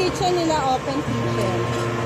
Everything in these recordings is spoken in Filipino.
kitchen nila, open kitchen.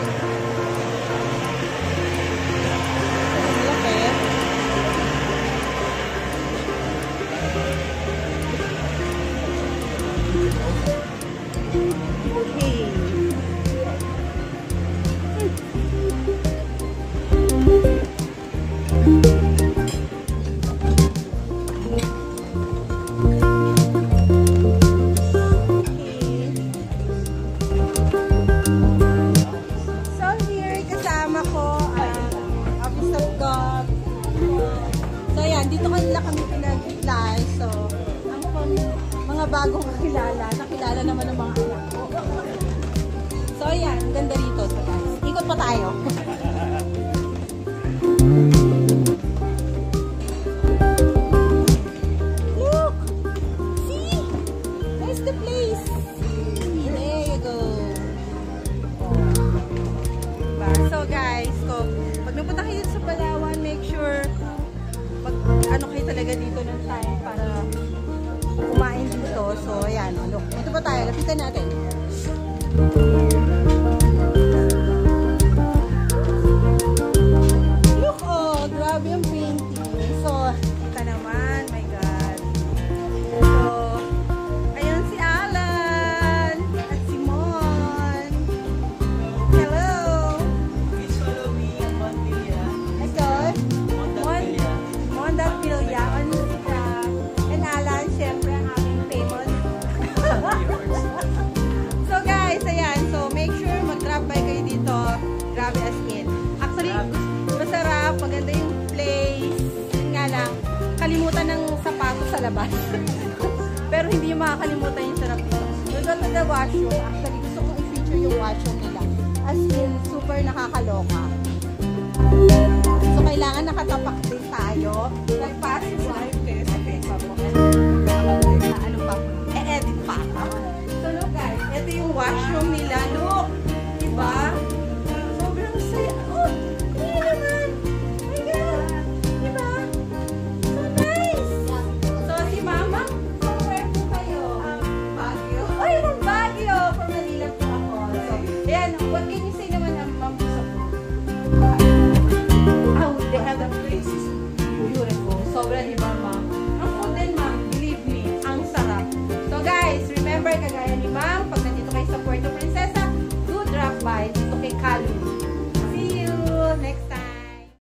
Dito kanila kami pinag-fly. So, mga bagong nakilala naman ng mga anak ko. So, ayan, ganda rito. So, guys, ikot pa tayo. Look! See? There's the place. There you go. Diba? So, guys, pag napunta kayo sa Palawan, make sure ano kayo talaga dito ng time para kumain dito. So, ayan. Look, ito pa tayo. Lapitan natin. Look, oh, grabe yung painting. So, kita naman. My God. So, ayun si Alan at si Mon. Hello. Please follow me on Montilla. Let's go. Montilla on Instagram. And Alan, syempre, ang aming famous. So guys, ayan. So make sure mag-drop by kayo dito. Grabe as in. Actually, masarap. Maganda yung place. Yun nga lang, kalimutan ng sapatos sa labas. Pero hindi yung makakalimutan yung sarap dito. We'll go to the washroom. Actually, gusto kong i-feature yung washroom nila. As in, super nakakaloka. So kailangan nakatapak